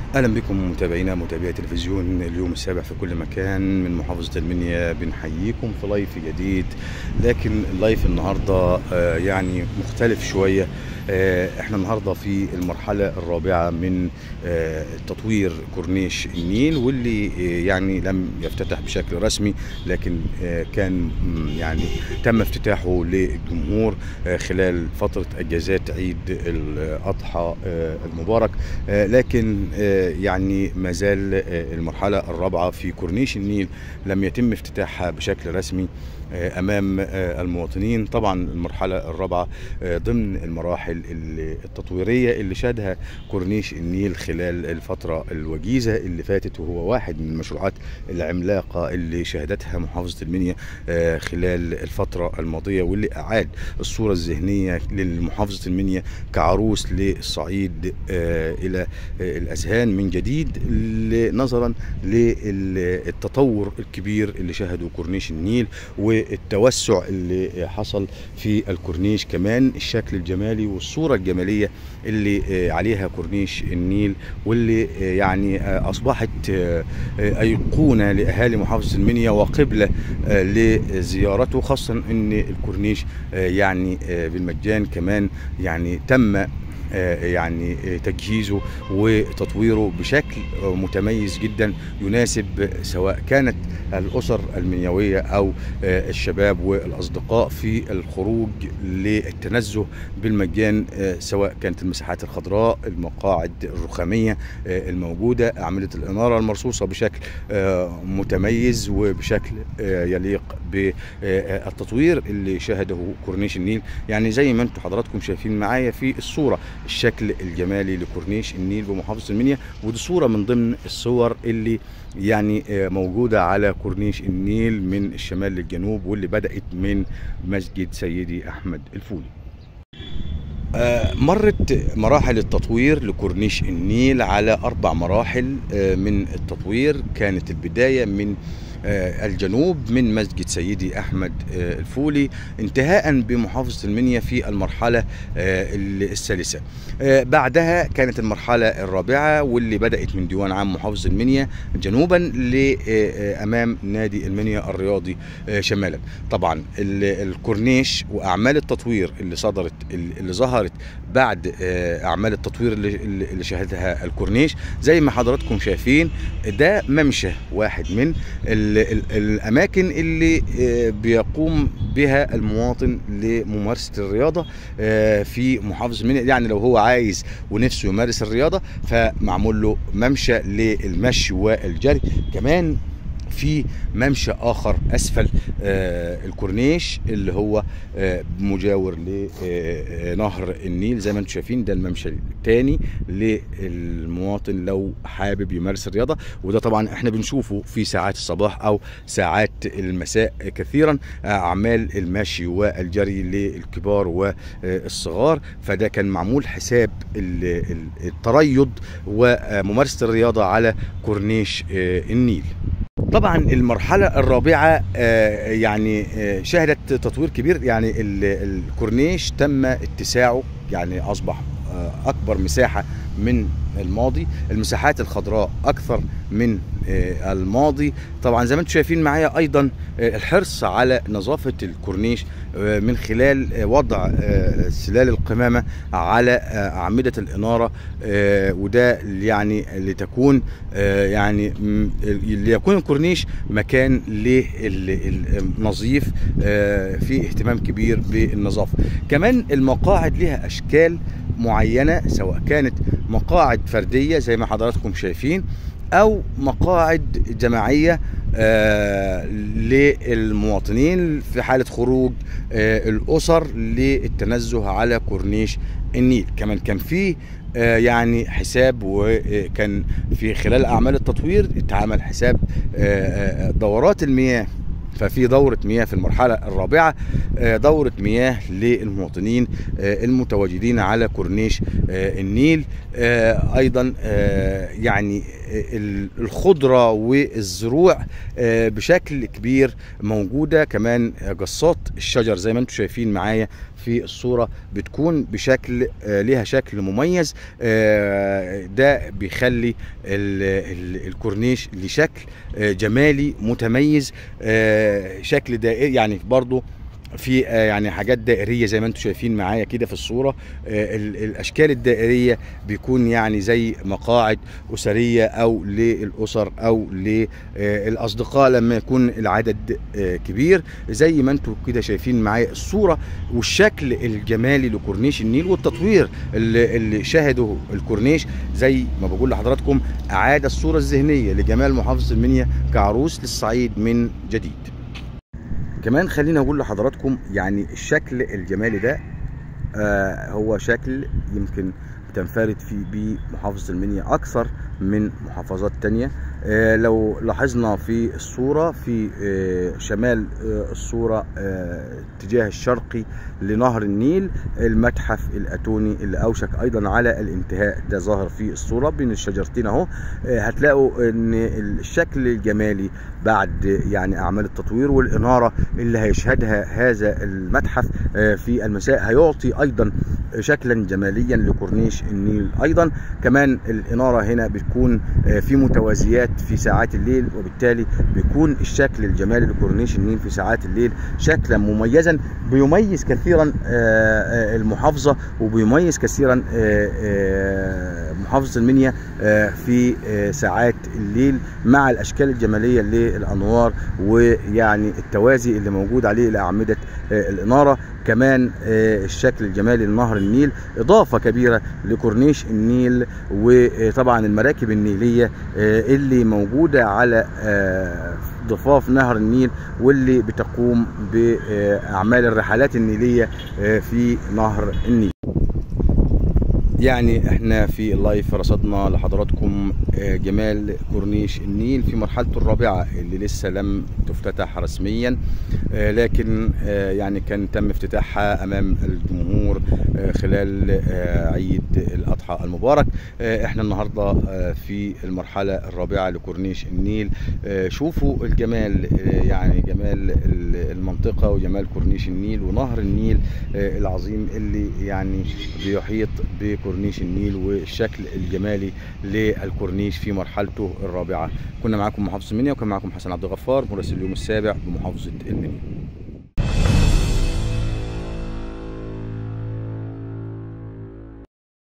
اهلا بكم متابعينا متابعي تلفزيون اليوم السابع في كل مكان من محافظه المنيا. بنحييكم في لايف جديد، لكن اللايف النهارده يعني مختلف شويه. احنا النهارده في المرحله الرابعه من تطوير كورنيش النيل، واللي يعني لم يفتتح بشكل رسمي، لكن كان يعني تم افتتاحه للجمهور خلال فتره اجازات عيد الاضحى المبارك. لكن يعني ما زال المرحلة الرابعة في كورنيش النيل لم يتم افتتاحها بشكل رسمي أمام المواطنين. طبعا المرحلة الرابعة ضمن المراحل التطويرية اللي شهدها كورنيش النيل خلال الفترة الوجيزة اللي فاتت، وهو واحد من المشروعات العملاقة اللي شهدتها محافظة المنيا خلال الفترة الماضية، واللي أعاد الصورة الذهنية لمحافظة المنيا كعروس للصعيد إلى الأذهان من جديد، نظرا للتطور الكبير اللي شهده كورنيش النيل والتوسع اللي حصل في الكورنيش، كمان الشكل الجمالي والصورة الجمالية اللي عليها كورنيش النيل، واللي يعني أصبحت أيقونة لأهالي محافظة المنيا وقبلة لزيارته، خاصة أن الكورنيش يعني بالمجان. كمان يعني تم يعني تجهيزه وتطويره بشكل متميز جدا يناسب سواء كانت الأسر المنيوية أو الشباب والأصدقاء في الخروج للتنزه بالمجان، سواء كانت المساحات الخضراء، المقاعد الرخامية الموجودة، أعمدة الإنارة المرصوصة بشكل متميز وبشكل يليق بالتطوير اللي شهده كورنيش النيل. يعني زي ما انتم حضراتكم شايفين معايا في الصورة الشكل الجمالي لكورنيش النيل بمحافظة المنيا، ودي صورة من ضمن الصور اللي يعني موجودة على كورنيش النيل من الشمال للجنوب، واللي بدأت من مسجد سيدي أحمد الفولي. مرت مراحل التطوير لكورنيش النيل على 4 مراحل من التطوير. كانت البداية من الجنوب من مسجد سيدي أحمد الفولي، انتهاء بمحافظة المنيا في المرحلة الثالثة. بعدها كانت المرحلة الرابعة، واللي بدأت من ديوان عام محافظة المنيا جنوبا لأمام نادي المنيا الرياضي شمالا. طبعا الكورنيش وأعمال التطوير اللي ظهرت بعد أعمال التطوير اللي شهدها الكورنيش، زي ما حضراتكم شايفين ده ممشى واحد من الأماكن اللي بيقوم بها المواطن لممارسة الرياضة في محافظة المنيا. يعني لو هو عايز ونفسه يمارس الرياضة فمعمول له ممشى للمشي والجري. كمان في ممشى آخر أسفل الكورنيش اللي هو مجاور لنهر النيل، زي ما انتم شايفين ده الممشى الثاني للمواطن لو حابب يمارس الرياضة. وده طبعا احنا بنشوفه في ساعات الصباح أو ساعات المساء كثيرا، أعمال المشي والجري للكبار والصغار. فده كان معمول حساب التريض وممارسة الرياضة على كورنيش النيل. طبعا المرحلة الرابعة يعني شهدت تطوير كبير. يعني الكورنيش تم اتساعه، يعني أصبح أكبر مساحة من الماضي، المساحات الخضراء أكثر من الماضي. طبعا زي ما انتم شايفين معايا أيضا الحرص على نظافة الكورنيش من خلال وضع سلال القمامة على أعمدة الإنارة، وده يعني لتكون يعني ليكون الكورنيش مكان للنظيف في اهتمام كبير بالنظافة. كمان المقاعد لها أشكال معينة، سواء كانت مقاعد فردية زي ما حضراتكم شايفين أو مقاعد جماعية للمواطنين في حالة خروج الأسر للتنزه على كورنيش النيل. كمان كان في يعني حساب، وكان في خلال أعمال التطوير اتعمل حساب دورات المياه. ففي دورة مياه في المرحلة الرابعة، دورة مياه للمواطنين المتواجدين على كورنيش النيل. أيضا يعني الخضرة والزروع بشكل كبير موجودة، كمان قصات الشجر زي ما انتم شايفين معايا في الصورة بتكون بشكل ليها شكل مميز. ده بيخلي الكورنيش لشكل جمالي متميز، شكل دائري يعني برضو في يعني حاجات دائريه زي ما انتم شايفين معايا كده في الصوره. الاشكال الدائريه بيكون يعني زي مقاعد اسريه او للاسر او للاصدقاء لما يكون العدد كبير، زي ما انتم كده شايفين معايا الصوره والشكل الجمالي لكورنيش النيل والتطوير اللي شهده الكورنيش. زي ما بقول لحضراتكم اعاد الصوره الذهنيه لجمال محافظه المنيا كعروس للصعيد من جديد. كمان خليني اقول لحضراتكم يعني الشكل الجمالي ده هو شكل يمكن بتنفرد فيه بمحافظة المنيا أكثر من محافظات تانية. لو لاحظنا في الصورة في شمال الصورة اتجاه الشرقي لنهر النيل المتحف الأتوني اللي أوشك أيضا على الانتهاء، ده ظاهر في الصورة بين الشجرتين أهو. هتلاقوا إن الشكل الجمالي بعد يعني أعمال التطوير والإنارة اللي هيشهدها هذا المتحف في المساء هيعطي أيضا شكلا جماليا لكورنيش النيل. أيضا كمان الإنارة هنا بتكون في متوازيات في ساعات الليل، وبالتالي بيكون الشكل الجمالي لكورنيش النيل في ساعات الليل شكلا مميزا بيميز كثيرا المحافظة وبيميز كثيرا محافظة المنيا في ساعات الليل مع الأشكال الجمالية للأنوار ويعني التوازي اللي موجود عليه لأعمدة الإنارة. كمان الشكل الجمالي لنهر النيل إضافة كبيرة لكورنيش النيل، وطبعا المراكب النيلية اللي موجودة على ضفاف نهر النيل واللي بتقوم بأعمال الرحلات النيلية في نهر النيل. يعني احنا في اللايف رصدنا لحضراتكم جمال كورنيش النيل في مرحلته الرابعة اللي لسه لم تفتتح رسميا، لكن يعني كان تم افتتاحها امام الجمهور خلال عيد الاضحى المبارك. احنا النهارده في المرحلة الرابعة لكورنيش النيل. شوفوا الجمال، يعني جمال المنطقة وجمال كورنيش النيل ونهر النيل العظيم اللي يعني بيحيط بكورنيش النيل والشكل الجمالي للكورنيش في مرحلته الرابعة. كنا معاكم محافظة المنيا وكان معاكم حسن عبد الغفار مراسل اليوم السابع بمحافظة المنيا.